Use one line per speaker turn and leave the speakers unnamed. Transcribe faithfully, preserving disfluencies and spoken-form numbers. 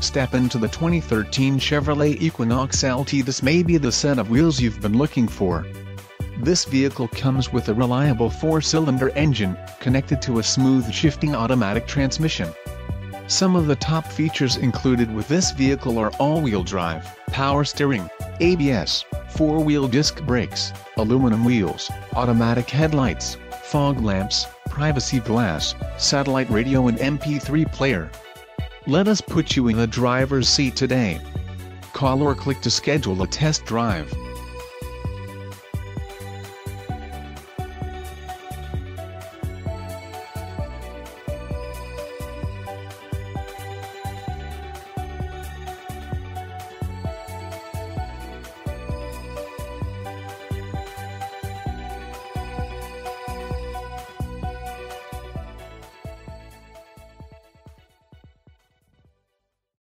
Step into the twenty thirteen Chevrolet Equinox L T. This may be the set of wheels you've been looking for. This vehicle comes with a reliable four-cylinder engine, connected to a smooth shifting automatic transmission. Some of the top features included with this vehicle are all-wheel drive, power steering, A B S, four-wheel disc brakes, aluminum wheels, automatic headlights, fog lamps, privacy glass, satellite radio and M P three player. Let us put you in the driver's seat today. Call or click to schedule a test drive.